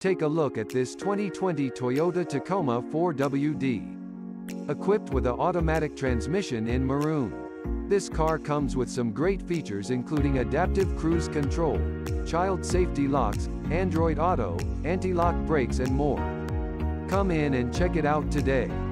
Take a look at this 2020 Toyota Tacoma 4WD. Equipped with an automatic transmission in maroon. This car comes with some great features including adaptive cruise control, child safety locks, Android Auto, anti-lock brakes and more. Come in and check it out today.